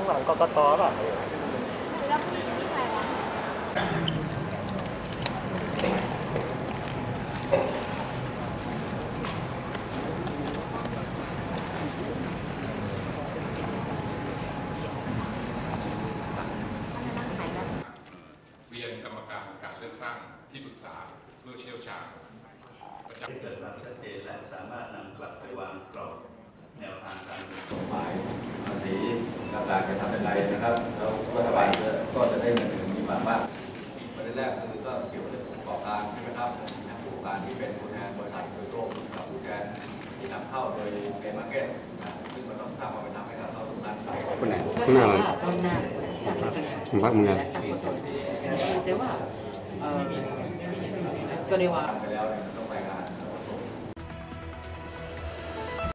างหลังกกตป่ะแล้วพี่ใครวะเวียนกรรมการการเลือกตั้งที่ปรึกษาเพื่อเชี่ยวชาญให้เกิดความชัดเจนและสามารถนำกลับไปวางกรอบแนวทางการเมืองกฎหมายภาษีต่างๆจะทำยังไงนะครับแล้วรัฐบาลก็จะได้เงินมีบางมากประเด็นแรกคือก็เกี่ยวกับเรื่องประกอบการใช่ไหมครับผู้ประกอบการที่เป็นผู้แทนบริษัทโดยตรงกับผู้แทนที่นำเข้าโดยเมย์มาร์เก็ตซึ่งมันต้องสร้างความเป็นธรรมให้กับเราทุกท่านคนไหนข้างหน้าเราผมพักมึงไงทำไปแล้วเนี่ย